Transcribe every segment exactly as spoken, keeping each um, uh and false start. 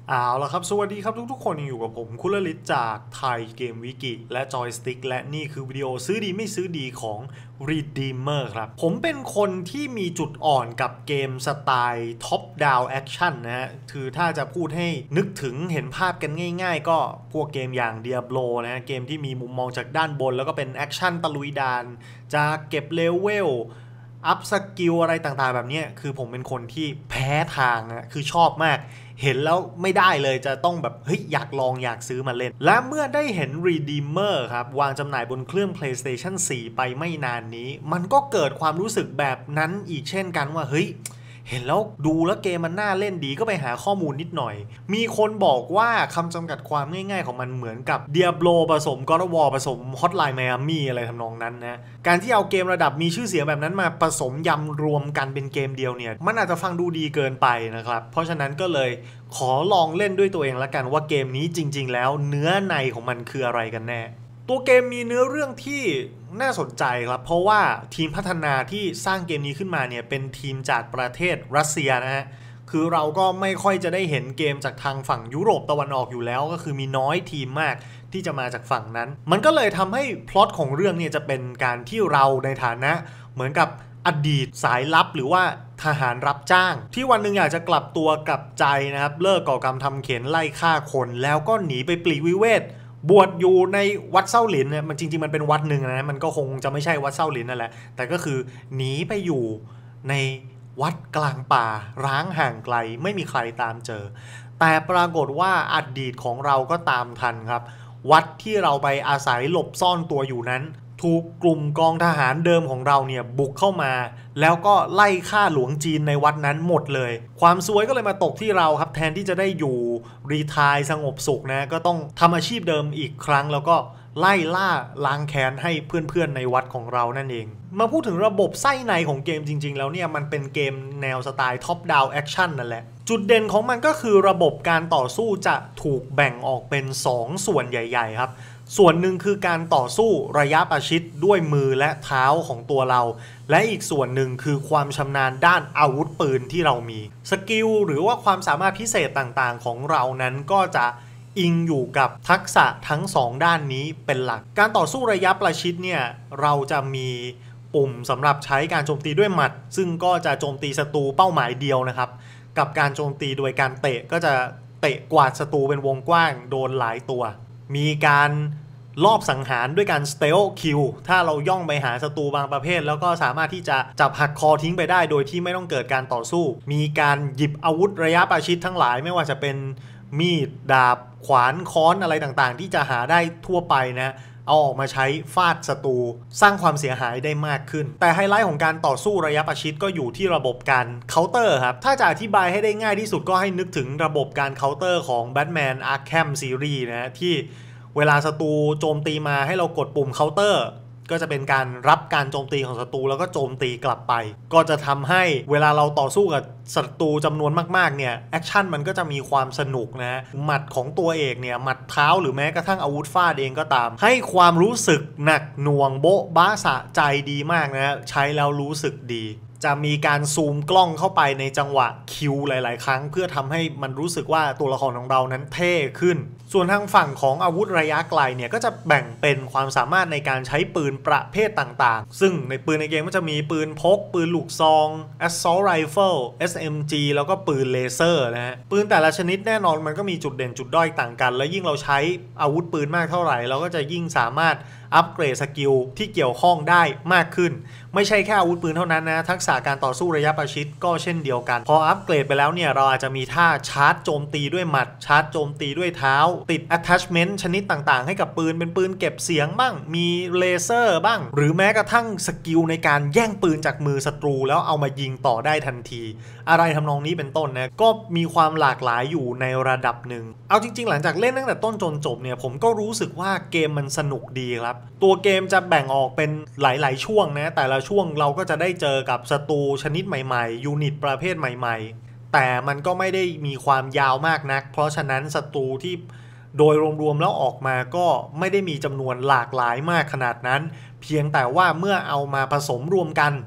เอาละครับสวัสดีครับทุกๆคนอยู่กับผมคุณลลิตจากไทยเกมวิกิและจอยสติ๊กและนี่คือวิดีโอซื้อดีไม่ซื้อดีของ Redeemer ครับผมเป็นคนที่มีจุดอ่อนกับเกมสไตล์ท็อปดาวน์แอคชั่นนะฮะคือถ้าจะพูดให้นึกถึงเห็นภาพกันง่ายๆก็พวกเกมอย่าง Diablo นะฮะเกมที่มีมุมมองจากด้านบนแล้วก็เป็นแอคชั่นตะลุยด่านจะเก็บเลเวลอัพสกิลอะไรต่างๆแบบนี้คือผมเป็นคนที่แพ้ทางนะคือชอบมากเห็นแล้วไม่ได้เลยจะต้องแบบเฮ้ยอยากลองอยากซื้อมาเล่นและเมื่อได้เห็น Redeemer ครับวางจำหน่ายบนเครื่อง PlayStation โฟร์ ไปไม่นานนี้มันก็เกิดความรู้สึกแบบนั้นอีกเช่นกันว่าเฮ้ยเห็นแล้วดูแล้วเกมมันน่าเล่นดีก็ไปหาข้อมูลนิดหน่อยมีคนบอกว่าคำจำกัดความง่ายๆของมันเหมือนกับ Diablo ผสม God of War ผสม Hotline Miami อะไรทำนองนั้นนะการที่เอาเกมระดับมีชื่อเสียงแบบนั้นมาผสมยำรวมกันเป็นเกมเดียวเนี่ยมันอาจจะฟังดูดีเกินไปนะครับเพราะฉะนั้นก็เลยขอลองเล่นด้วยตัวเองละกันว่าเกมนี้จริงๆแล้วเนื้อในของมันคืออะไรกันแน่ตัวเกมมีเนื้อเรื่องที่น่าสนใจครับเพราะว่าทีมพัฒนาที่สร้างเกมนี้ขึ้นมาเนี่ยเป็นทีมจากประเทศรัสเซียนะฮะคือเราก็ไม่ค่อยจะได้เห็นเกมจากทางฝั่งยุโรปตะวันออกอยู่แล้วก็คือมีน้อยทีมมากที่จะมาจากฝั่งนั้นมันก็เลยทำให้พล็อตของเรื่องเนี่ยจะเป็นการที่เราในฐานะเหมือนกับอดีตสายลับหรือว่าทหารรับจ้างที่วันหนึ่งอยากจะกลับตัวกลับใจนะครับเลิกก่อกรรมทำเข็นไล่ฆ่าคนแล้วก็หนีไปปลีกวิเวกบวชอยู่ในวัดเส้าหลินเนี่ยมันจริงๆมันเป็นวัดหนึ่งนะมันก็คงจะไม่ใช่วัดเส้าหลินนั่นแหละแต่ก็คือหนีไปอยู่ในวัดกลางป่าร้างห่างไกลไม่มีใครตามเจอแต่ปรากฏว่าอดีตของเราก็ตามทันครับวัดที่เราไปอาศัยหลบซ่อนตัวอยู่นั้นถูกกลุ่มกองทหารเดิมของเราเนี่ยบุกเข้ามาแล้วก็ไล่ฆ่าหลวงจีนในวัดนั้นหมดเลยความซวยก็เลยมาตกที่เราครับแทนที่จะได้อยู่รีไทร์สงบสุขนะก็ต้องทำอาชีพเดิมอีกครั้งแล้วก็ไล่ล่าล้างแค้นให้เพื่อนๆในวัดของเรานั่นเองมาพูดถึงระบบไส้ในของเกมจริงๆแล้วเนี่ยมันเป็นเกมแนวสไตล์ท็อปดาวน์แอคชั่นนั่นแหละจุดเด่นของมันก็คือระบบการต่อสู้จะถูกแบ่งออกเป็นสองส่วนใหญ่ๆครับส่วนหนึ่งคือการต่อสู้ระยะประชิดด้วยมือและเท้าของตัวเราและอีกส่วนหนึ่งคือความชำนาญด้านอาวุธปืนที่เรามีสกิลหรือว่าความสามารถพิเศษต่างๆของเรานั้นก็จะอิงอยู่กับทักษะทั้งสองด้านนี้เป็นหลักการต่อสู้ระยะประชิดเนี่ยเราจะมีปุ่มสำหรับใช้การโจมตีด้วยหมัดซึ่งก็จะโจมตีศัตรูเป้าหมายเดียวนะครับกับการโจมตีโดยการเตะก็จะเตะกวาดศัตรูเป็นวงกว้างโดนหลายตัวมีการลอบสังหารด้วยการ stealth kill ถ้าเราย่องไปหาศัตรูบางประเภทแล้วก็สามารถที่จะจับหักคอทิ้งไปได้โดยที่ไม่ต้องเกิดการต่อสู้มีการหยิบอาวุธระยะประชิดทั้งหลายไม่ว่าจะเป็นมีดดาบขวานค้อนอะไรต่างๆที่จะหาได้ทั่วไปนะเอาออกมาใช้ฟาดศัตรูสร้างความเสียหายได้มากขึ้นแต่ไฮไลท์ของการต่อสู้ระยะประชิดก็อยู่ที่ระบบการเคาน์เตอร์ครับถ้าจะอธิบายให้ได้ง่ายที่สุดก็ให้นึกถึงระบบการเคาน์เตอร์ของ Batman Arkham Series นะที่เวลาศัตรูโจมตีมาให้เรากดปุ่มเคาน์เตอร์ก็จะเป็นการรับการโจมตีของศัตรูแล้วก็โจมตีกลับไปก็จะทำให้เวลาเราต่อสู้กับศัตรูจำนวนมากๆเนี่ยแอคชั่นมันก็จะมีความสนุกนะหมัดของตัวเอกเนี่ยหมัดเท้าหรือแม้กระทั่งอาวุธฟาดเองก็ตามให้ความรู้สึกหนักหน่วงโบ๊ะบ้าสะใจดีมากนะใช้แล้วรู้สึกดีจะมีการซูมกล้องเข้าไปในจังหวะคิวหลายๆครั้งเพื่อทำให้มันรู้สึกว่าตัวละครของเรานั้นเท่ขึ้นส่วนทางฝั่งของอาวุธระยะไกลเนี่ยก็จะแบ่งเป็นความสามารถในการใช้ปืนประเภทต่างๆซึ่งในปืนในเกมก็จะมีปืนพกปืนลูกซอง Assault Rifle เอส เอ็ม จี แล้วก็ปืนเลเซอร์นะฮะปืนแต่ละชนิดแน่นอนมันก็มีจุดเด่นจุดด้อยต่างกันและยิ่งเราใช้อาวุธปืนมากเท่าไหร่เราก็จะยิ่งสามารถอัปเกรดสกิลที่เกี่ยวข้องได้มากขึ้นไม่ใช่แค่อาวุธปืนเท่านั้นนะทักษะการต่อสู้ระยะประชิดก็เช่นเดียวกันพออัปเกรดไปแล้วเนี่ยเราอาจจะมีท่าชาร์จโจมตีด้วยหมัดชาร์จโจมตีด้วยเท้าติด attachment ชนิดต่างๆให้กับปืนเป็นปืนเก็บเสียงบ้างมีเลเซอร์บ้างหรือแม้กระทั่งสกิลในการแย่งปืนจากมือศัตรูแล้วเอามายิงต่อได้ทันทีอะไรทำนองนี้เป็นต้นนะก็มีความหลากหลายอยู่ในระดับหนึ่งเอาจริงๆหลังจากเล่นตั้งแต่ต้นจนจบเนี่ยผมก็รู้สึกว่าเกมมันสนุกดีครับตัวเกมจะแบ่งออกเป็นหลายๆช่วงนะแต่ละช่วงเราก็จะได้เจอกับศัตรูชนิดใหม่ๆยูนิตประเภทใหม่ๆแต่มันก็ไม่ได้มีความยาวมากนักเพราะฉะนั้นศัตรูที่โดยรวมๆแล้วออกมาก็ไม่ได้มีจำนวนหลากหลายมากขนาดนั้นเพียงแต่ว่าเมื่อเอามาผสมรวมกัน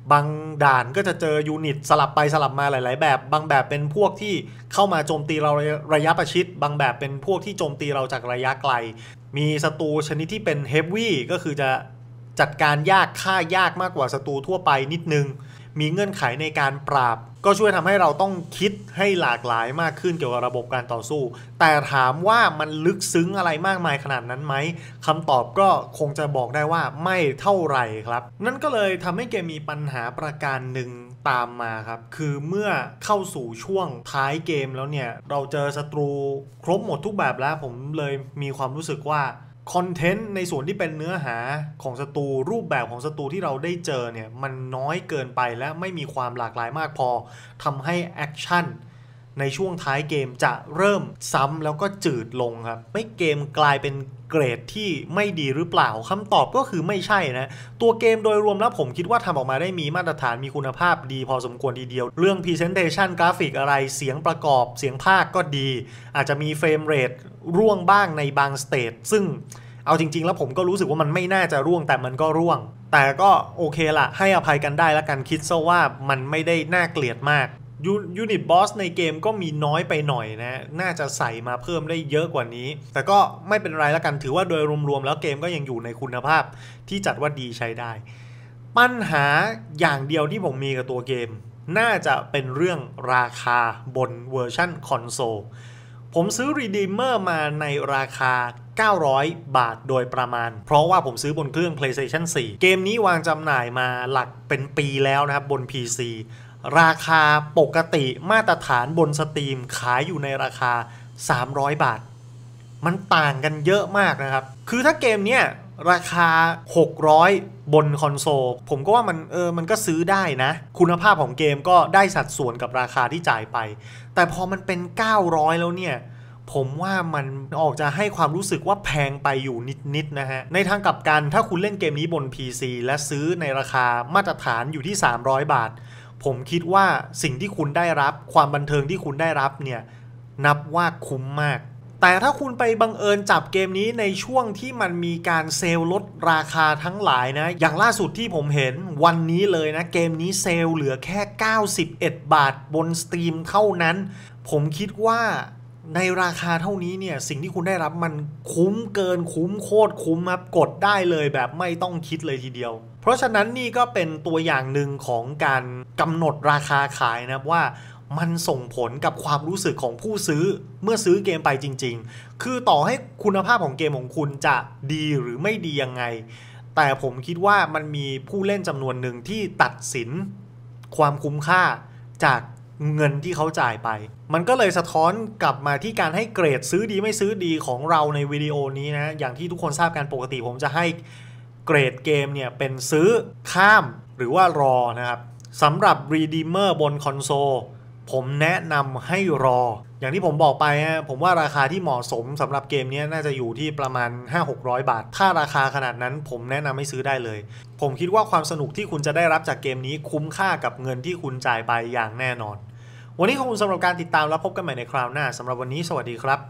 บางด่านก็จะเจอยูนิตสลับไปสลับมาหลายๆแบบบางแบบเป็นพวกที่เข้ามาโจมตีเราระยะประชิดบางแบบเป็นพวกที่โจมตีเราจากระยะไกลมีศัตรูชนิดที่เป็นเฮฟวี่ก็คือจะจัดการยากฆ่ายากมากกว่าศัตรูทั่วไปนิดนึงมีเงื่อนไขในการปราบก็ช่วยทำให้เราต้องคิดให้หลากหลายมากขึ้นเกี่ยวกับระบบการต่อสู้แต่ถามว่ามันลึกซึ้งอะไรมากมายขนาดนั้นไหมคำตอบก็คงจะบอกได้ว่าไม่เท่าไหร่ครับนั่นก็เลยทำให้เกมมีปัญหาประการหนึ่งตามมาครับคือเมื่อเข้าสู่ช่วงท้ายเกมแล้วเนี่ยเราเจอศัตรูครบหมดทุกแบบแล้วผมเลยมีความรู้สึกว่าคอนเทนต์ในส่วนที่เป็นเนื้อหาของศัตรูรูปแบบของศัตรูที่เราได้เจอเนี่ยมันน้อยเกินไปและไม่มีความหลากหลายมากพอทำให้แอคชั่นในช่วงท้ายเกมจะเริ่มซ้ำแล้วก็จืดลงครับไม่เกมกลายเป็นเกรดที่ไม่ดีหรือเปล่าคำตอบก็คือไม่ใช่นะตัวเกมโดยรวมแล้วผมคิดว่าทำออกมาได้มีมาตรฐานมีคุณภาพดีพอสมควรทีเดียวเรื่อง Presentation กราฟิกอะไรเสียงประกอบเสียงพากย์ก็ดีอาจจะมีเฟรมเรทร่วงบ้างในบางสเตจซึ่งเอาจริงๆแล้วผมก็รู้สึกว่ามันไม่น่าจะร่วงแต่มันก็ร่วงแต่ก็โอเคละให้อภัยกันได้แล้วกันคิดซะว่ามันไม่ได้น่าเกลียดมากยูนิตบอสในเกมก็มีน้อยไปหน่อยนะน่าจะใส่มาเพิ่มได้เยอะกว่านี้แต่ก็ไม่เป็นไรแล้วกันถือว่าโดยรวมๆแล้วเกมก็ยังอยู่ในคุณภาพที่จัดว่าดีใช้ได้ปัญหาอย่างเดียวที่ผมมีกับตัวเกมน่าจะเป็นเรื่องราคาบนเวอร์ชันคอนโซลผมซื้อ Redeemer มาในราคาเก้าร้อยบาทโดยประมาณเพราะว่าผมซื้อบนเครื่อง PlayStation โฟร์ เกมนี้วางจำหน่ายมาหลักเป็นปีแล้วนะครับบน พี ซี ราคาปกติมาตรฐานบน Steam ขายอยู่ในราคาสามร้อยบาทมันต่างกันเยอะมากนะครับคือถ้าเกมเนี้ยราคาหกร้อยบนคอนโซลผมก็ว่ามันเออมันก็ซื้อได้นะคุณภาพของเกมก็ได้สัดส่วนกับราคาที่จ่ายไปแต่พอมันเป็นเก้าร้อยแล้วเนี่ยผมว่ามันออกจะให้ความรู้สึกว่าแพงไปอยู่นิดๆนะฮะในทางกลับกันถ้าคุณเล่นเกมนี้บน พี ซี และซื้อในราคามาตรฐานอยู่ที่สามร้อยบาทผมคิดว่าสิ่งที่คุณได้รับความบันเทิงที่คุณได้รับเนี่ยนับว่าคุ้มมากแต่ถ้าคุณไปบังเอิญจับเกมนี้ในช่วงที่มันมีการเซลล์ลดราคาทั้งหลายนะอย่างล่าสุดที่ผมเห็นวันนี้เลยนะเกมนี้เซลล์เหลือแค่เก้าสิบเอ็ดบาทบน Steam เท่านั้นผมคิดว่าในราคาเท่านี้เนี่ยสิ่งที่คุณได้รับมันคุ้มเกินคุ้มโคตรคุ้มครับกดได้เลยแบบไม่ต้องคิดเลยทีเดียวเพราะฉะนั้นนี่ก็เป็นตัวอย่างหนึ่งของการกำหนดราคาขายนะว่ามันส่งผลกับความรู้สึกของผู้ซื้อเมื่อซื้อเกมไปจริงๆคือต่อให้คุณภาพของเกมของคุณจะดีหรือไม่ดียังไงแต่ผมคิดว่ามันมีผู้เล่นจำนวนหนึ่งที่ตัดสินความคุ้มค่าจากเงินที่เขาจ่ายไปมันก็เลยสะท้อนกลับมาที่การให้เกรดซื้อดีไม่ซื้อดีของเราในวิดีโอนี้นะอย่างที่ทุกคนทราบกันปกติผมจะให้เกรดเกมเนี่ยเป็นซื้อข้ามหรือว่ารอนะครับสำหรับ Redeemer บนคอนโซลผมแนะนำให้รออย่างที่ผมบอกไปนะผมว่าราคาที่เหมาะสมสำหรับเกมนี้น่าจะอยู่ที่ประมาณ ห้าหกร้อย บาทถ้าราคาขนาดนั้นผมแนะนำให้ซื้อได้เลยผมคิดว่าความสนุกที่คุณจะได้รับจากเกมนี้คุ้มค่ากับเงินที่คุณจ่ายไปอย่างแน่นอนวันนี้ขอบคุณสำหรับการติดตามแล้วพบกันใหม่ในคราวหน้าสำหรับวันนี้สวัสดีครับ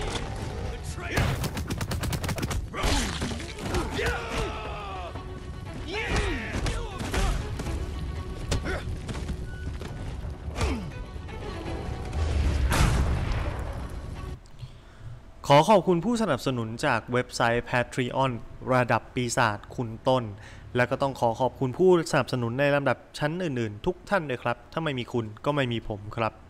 ขอขอบคุณผู้สนับสนุนจากเว็บไซต์ Patreon ระดับปีศาจคุณต้นและก็ต้องขอขอบคุณผู้สนับสนุนในลำดับชั้นอื่นๆทุกท่านเลยครับถ้าไม่มีคุณก็ไม่มีผมครับ